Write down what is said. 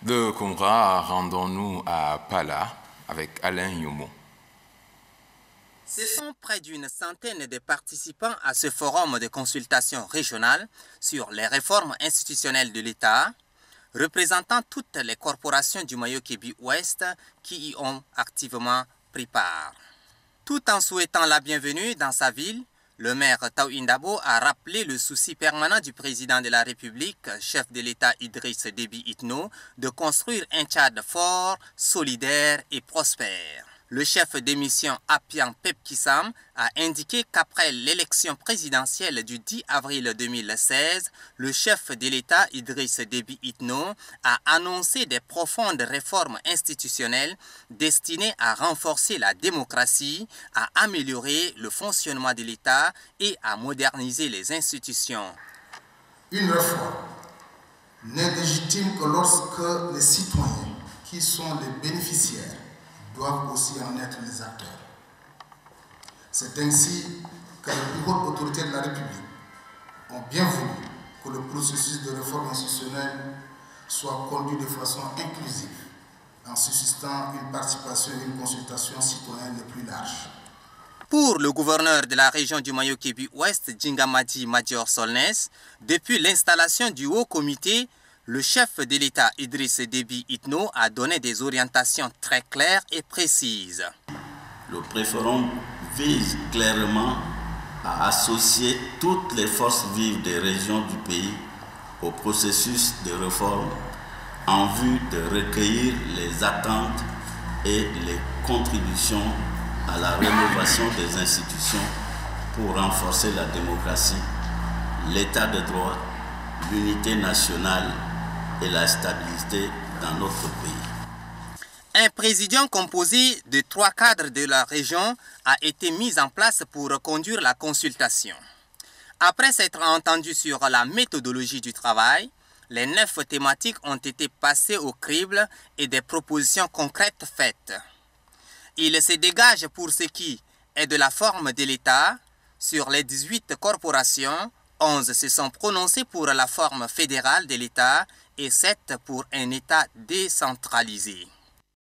De Congra, rendons-nous à Pala avec Alain Yomo. Ce sont près d'une centaine de participants à ce forum de consultation régionale sur les réformes institutionnelles de l'État, représentant toutes les corporations du Mayo-Kébi-Ouest qui y ont activement pris part. Tout en souhaitant la bienvenue dans sa ville, le maire Taoui Ndabo a rappelé le souci permanent du président de la République, chef de l'État Idriss Déby Itno, de construire un Tchad fort, solidaire et prospère. Le chef de mission Apian Pepkissam a indiqué qu'après l'élection présidentielle du 10 avril 2016, le chef de l'État Idriss Déby Itno a annoncé des profondes réformes institutionnelles destinées à renforcer la démocratie, à améliorer le fonctionnement de l'État et à moderniser les institutions. Une réforme n'est légitime que lorsque les citoyens qui sont les bénéficiaires doivent aussi en être les acteurs. C'est ainsi que les plus hautes autorités de la République ont bien voulu que le processus de réforme institutionnelle soit conduit de façon inclusive, en suscitant une participation et une consultation citoyenne les plus larges. Pour le gouverneur de la région du Mayo-Kébi-Ouest, Djingamadi Madior Solnes, depuis l'installation du haut comité, le chef de l'État Idriss Déby Itno a donné des orientations très claires et précises. Le préforum vise clairement à associer toutes les forces vives des régions du pays au processus de réforme en vue de recueillir les attentes et les contributions à la rénovation des institutions pour renforcer la démocratie, l'état de droit, l'unité nationale et la stabilité dans notre pays. Un présidium composé de 3 cadres de la région a été mis en place pour conduire la consultation. Après s'être entendu sur la méthodologie du travail, les 9 thématiques ont été passées au crible et des propositions concrètes faites. Il se dégage pour ce qui est de la forme de l'État. Sur les 18 corporations, 11 se sont prononcées pour la forme fédérale de l'État et 7 pour un État décentralisé.